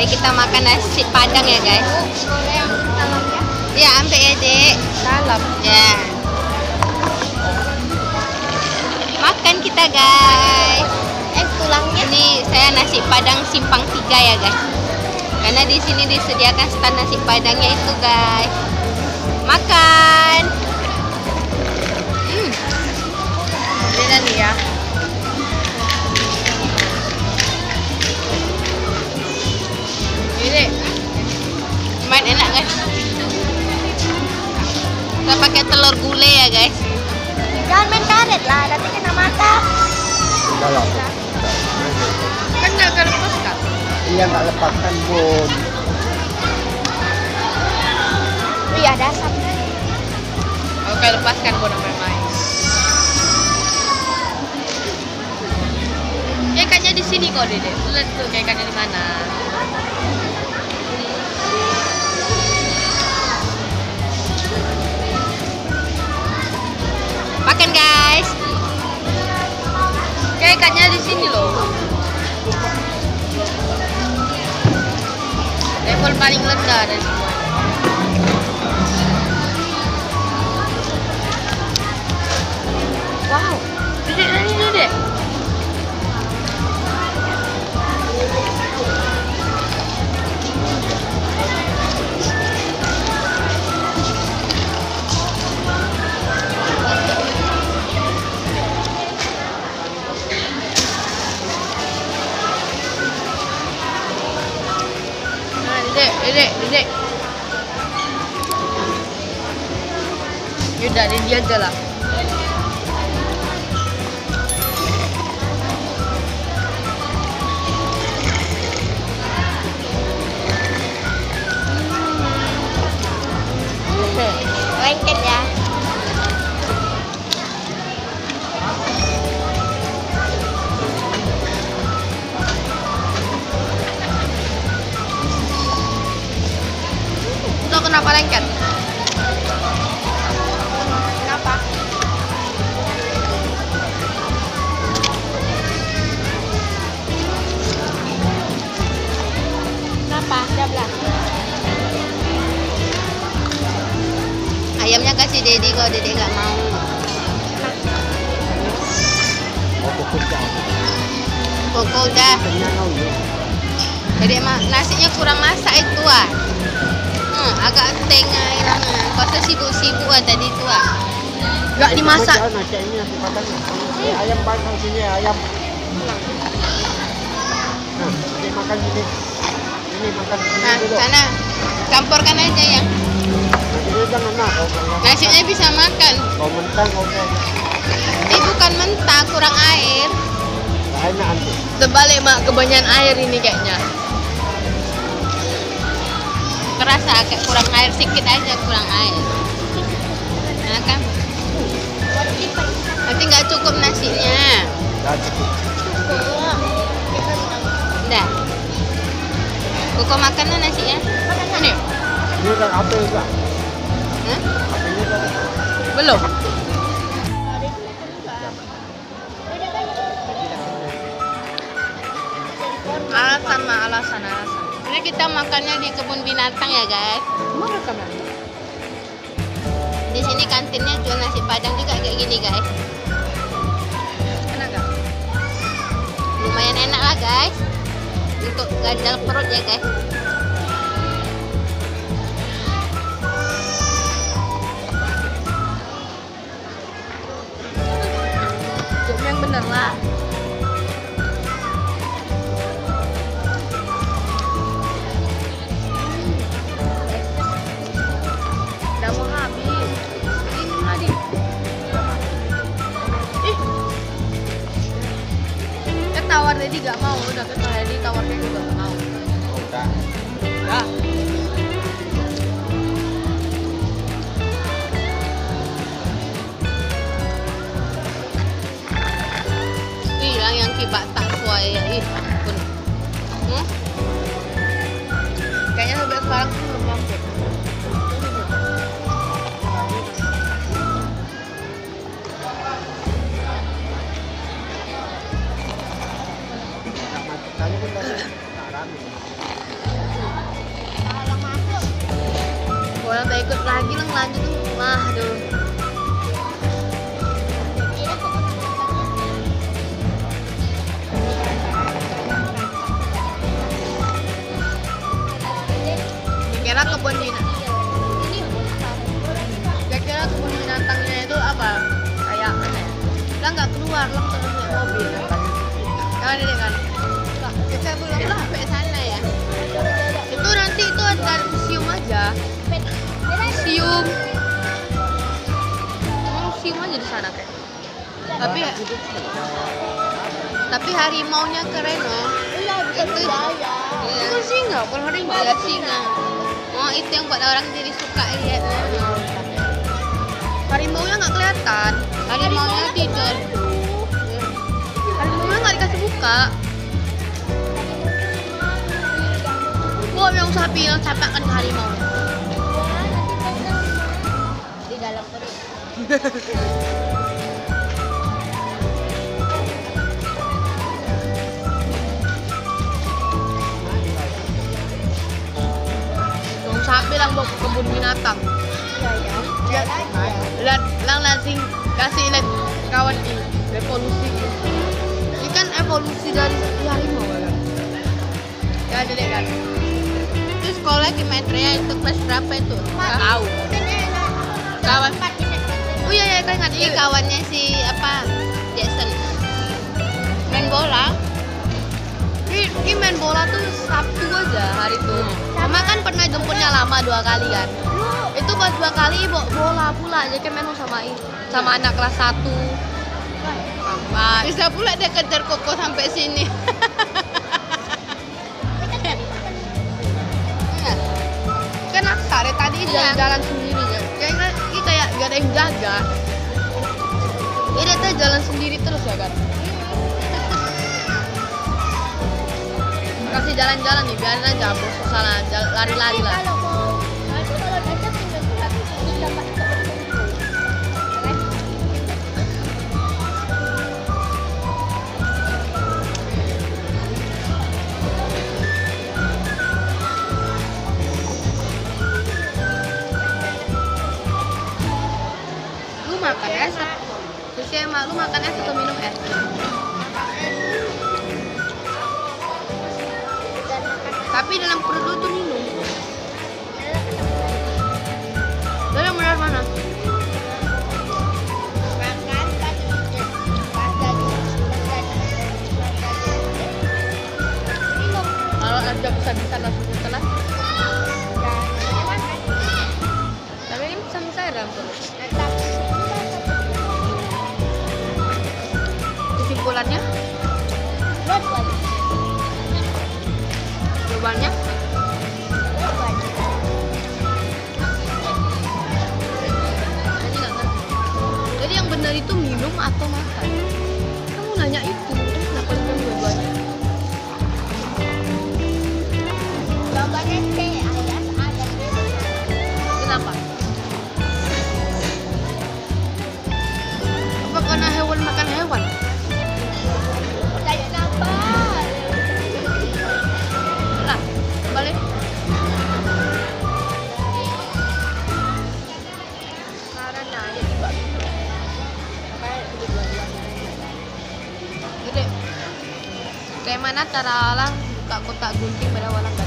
Kayak kita makan nasi padang ya guys. Boleh yang dalamnya? Ya ambil ya dek. Dalam. Ya. Makan kita guys. Tulangnya? Ini saya nasi padang simpang 3 ya guys. Karena di sini disediakan stand nasi padangnya itu guys. Makan. Ini nih ya. Ini lumayan enak guys. Kita pakai telur gulai ya guys. Jangan main karet lah, nanti kena mata. Dalam. Kan nggak lepas kak? Iya nggak lepaskan bun. Wih, ada asap. Oke, lepaskan bodoh main-main. Kayaknya di sini kok Dede. Lihat tuh kayaknya di mana. Makan guys. Kayaknya di sini loh. Level paling rendah dari semua. Wow, Dede ini Dede. Dede. Yaudah, dia aja lah. Lengket ya. Itu kenapa lengket? Kenapa? Kenapa? Udah belah. Ayamnya kasih Dedi kalau Dedi nggak mau. Koko udah. Jadi nasinya kurang masak itu ah. Agak tengah ilangnya. Kau sibuk-sibuk ah tadi itu ah. Nggak dimasak. Ayam panggang sini ayam. Nah, ini makan sini. Ini makan sini Nah, dulu. sana campurkan aja ya. Ini jangan nak. Nasinya bisa makan. Kau mentang oke. Ini bukan mentah, kurang air. Nah, enak nanti. Terbalik mak, kebanyakan air ini kayaknya. Kerasa kayak kurang air, sedikit aja kurang air. Nah kan? Nanti nggak cukup nasinya. Dah cukup. Udah. Koko makan nasinya? Ini? Ini kan apel juga. Hah? Apelnya kan. Belum. Alasan. Ini kita makannya di kebun binatang ya guys. Mana kamu? Di sini kantinnya jual nasi padang juga kayak gini guys. Enak gak? Lumayan enak lah guys. Untuk ganjal perut ya guys. Jom yang bener lah. Udah mau habis. Ini tadi. Kan tawar Dedi gak mau, udah kan Dedi tawarnya juga gak mau. Udah. Ya. Hilang yang kibak tak suai ya. Ih, ampun. Kayaknya sampai sekarang tuh belum mampu. Nak masuk tadi pun tak rame. ikut lagi lah lanjut tuh. Wah, aduh. Kira kebun binatang. Kira kebun binatangnya itu apa? Kayak mana ya? Lah nggak keluar, lah terus naik mobil. Kan ini kan. Kita belum sampai sana ya. Itu nanti itu ada museum aja. Museum. Museum aja di sana kayak. Tapi harimaunya keren loh. Itu singa, bukan harimau. Ya singa. Oh itu yang buat orang jadi suka lihat. Harimaunya nggak kelihatan. Harimaunya tidur. Harimaunya nggak dikasih buka. Gua yang sapi yang capakan ke harimau. Di dalam perut. Yang sapi lang bawa ke kebun binatang. Lihat lang langsung kasih lihat kawan ini revolusi. Ini kan evolusi dari harimau kan. Ya jadi kan. Terus sekolah Kimetria itu kelas berapa itu? Nggak tahu. Kawan. Oh iya kan ingat Ini kawannya si apa? Jason. Main bola. Ini main bola tuh Sabtu aja hari itu. Mama kan pernah jemputnya lama 2 kali kan. Itu pas 2 kali bawa bola pula jadi kan main sama anak kelas 1. Bisa pula dia kejar Koko sampai sini. Kan aku dari tadi jalan-jalan sendiri ya. Kayak gak ada yang jaga. Dia tuh jalan sendiri terus ya kan. Kasih jalan-jalan nih, biarin aja bos sana lari-lari lah. Lu makan es? Terus emak lu makan es atau minum es? Tapi dalam perut lu tuh minum. Lalu yang benar mana? Kalau ada bisa langsung setelah. Tapi ini bisa ya dalam perut. Kesimpulannya? Jawabannya? Jadi yang benar itu minum atau makan? Kamu nanya itu, terus kenapa minum dua-duanya? Kenapa? Apa karena hewan makan hewan? Lah, balik. Karena dia tiba. Jadi, kayak mana cara orang buka kotak gunting pada walang